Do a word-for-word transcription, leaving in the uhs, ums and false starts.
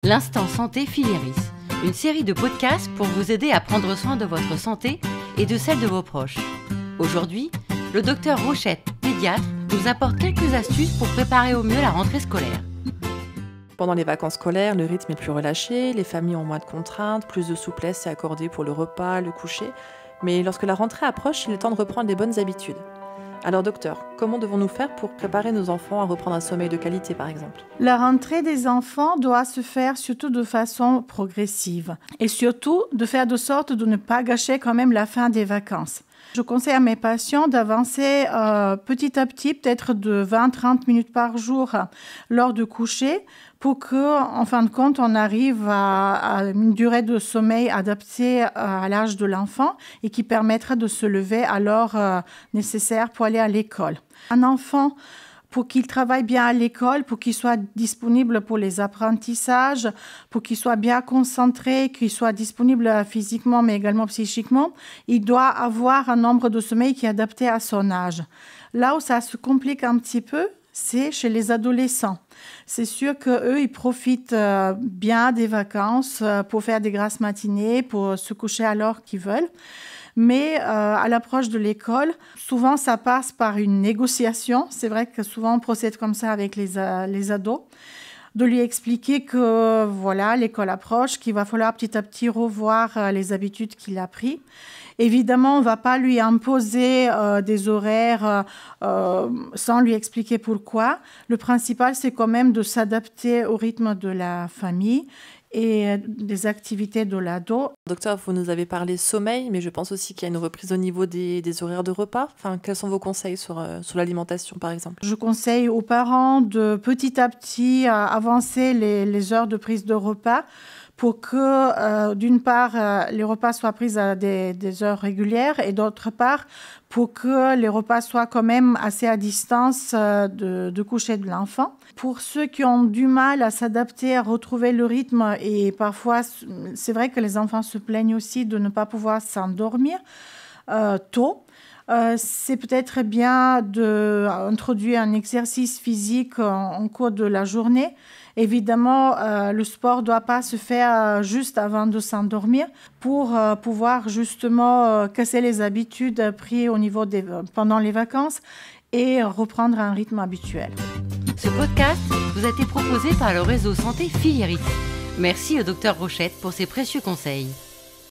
l'Instant Santé Filieris, une série de podcasts pour vous aider à prendre soin de votre santé et de celle de vos proches. Aujourd'hui, le docteur Rochette, pédiatre, nous apporte quelques astuces pour préparer au mieux la rentrée scolaire. Pendant les vacances scolaires, le rythme est plus relâché, les familles ont moins de contraintes, plus de souplesse est accordée pour le repas, le coucher. Mais lorsque la rentrée approche, il est temps de reprendre les bonnes habitudes. Alors docteur, comment devons-nous faire pour préparer nos enfants à reprendre un sommeil de qualité par exemple ? La rentrée des enfants doit se faire surtout de façon progressive et surtout de faire de sorte de ne pas gâcher quand même la fin des vacances. Je conseille à mes patients d'avancer euh, petit à petit, peut-être de vingt à trente minutes par jour lors du coucher pour qu'en fin de compte, on arrive à, à une durée de sommeil adaptée à l'âge de l'enfant et qui permettra de se lever à l'heure euh, nécessaire pour aller à l'école. Un enfant, pour qu'il travaille bien à l'école, pour qu'il soit disponible pour les apprentissages, pour qu'il soit bien concentré, qu'il soit disponible physiquement mais également psychiquement, il doit avoir un nombre de sommeil qui est adapté à son âge. Là où ça se complique un petit peu, c'est chez les adolescents. C'est sûr qu'eux, ils profitent euh, bien des vacances euh, pour faire des grasses matinées, pour se coucher à l'heure qu'ils veulent. Mais euh, à l'approche de l'école, souvent ça passe par une négociation. C'est vrai que souvent on procède comme ça avec les, euh, les ados, de lui expliquer que voilà, l'école approche, qu'il va falloir petit à petit revoir euh, les habitudes qu'il a prises. Évidemment, on ne va pas lui imposer euh, des horaires euh, sans lui expliquer pourquoi. Le principal, c'est quand même de s'adapter au rythme de la famille et des activités de l'ado. Docteur, vous nous avez parlé sommeil, mais je pense aussi qu'il y a une reprise au niveau des, des horaires de repas. Enfin, quels sont vos conseils sur, euh, sur l'alimentation, par exemple ? Je conseille aux parents de petit à petit euh, avancer les, les heures de prise de repas pour que, euh, d'une part, euh, les repas soient pris à des, des heures régulières et d'autre part, pour que les repas soient quand même assez à distance euh, de, de coucher de l'enfant. Pour ceux qui ont du mal à s'adapter, à retrouver le rythme, et parfois, c'est vrai que les enfants se plaignent aussi de ne pas pouvoir s'endormir euh, tôt. Euh, c'est peut-être bien d'introduire un exercice physique en, en cours de la journée. Évidemment, euh, le sport ne doit pas se faire juste avant de s'endormir pour euh, pouvoir justement euh, casser les habitudes prises au niveau des, pendant les vacances et reprendre un rythme habituel. Ce podcast vous a été proposé par le réseau Santé Filieris. Merci au docteur Rochette pour ses précieux conseils.